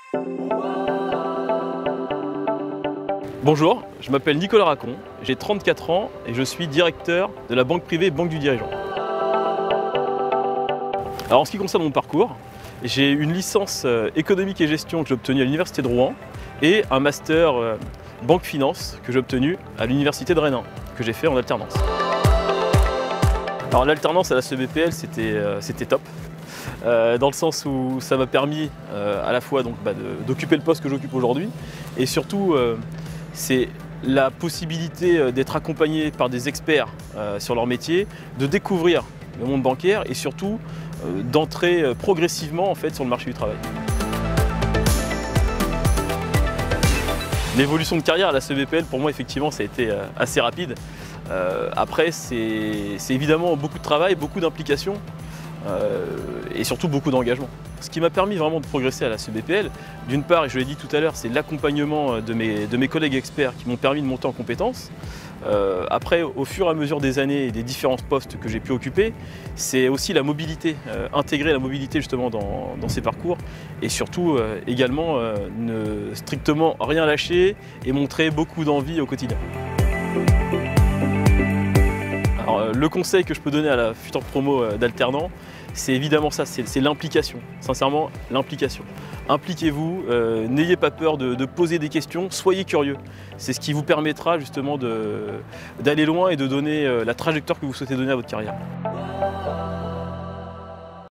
Bonjour, je m'appelle Nicolas Racon, j'ai 34 ans et je suis directeur de la banque privée Banque du Dirigeant. Alors en ce qui concerne mon parcours, j'ai une licence économique et gestion que j'ai obtenue à l'Université de Rouen et un master banque finance que j'ai obtenu à l'Université de Rennes, que j'ai fait en alternance. Alors l'alternance à la CEBPL c'était top. Dans le sens où ça m'a permis à la fois d'occuper le poste que j'occupe aujourd'hui et surtout c'est la possibilité d'être accompagné par des experts sur leur métier, de découvrir le monde bancaire et surtout d'entrer progressivement en fait, sur le marché du travail. L'évolution de carrière à la CEBPL pour moi effectivement ça a été assez rapide. Après c'est évidemment beaucoup de travail, beaucoup d'implication. Et surtout beaucoup d'engagement. Ce qui m'a permis vraiment de progresser à la CEBPL, d'une part, et je l'ai dit tout à l'heure, c'est l'accompagnement de mes collègues experts qui m'ont permis de monter en compétences. Après, au fur et à mesure des années et des différents postes que j'ai pu occuper, c'est aussi la mobilité, intégrer la mobilité justement dans ces parcours et surtout également ne strictement rien lâcher et montrer beaucoup d'envie au quotidien. Alors, le conseil que je peux donner à la future promo d'alternant, c'est évidemment ça, c'est l'implication, sincèrement l'implication. Impliquez-vous, n'ayez pas peur de poser des questions, soyez curieux. C'est ce qui vous permettra justement d'aller loin et de donner la trajectoire que vous souhaitez donner à votre carrière.